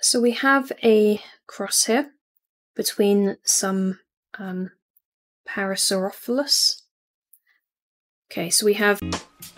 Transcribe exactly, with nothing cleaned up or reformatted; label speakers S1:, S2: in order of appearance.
S1: So we have a cross here between some um, Parasaurolophus. Okay, so we have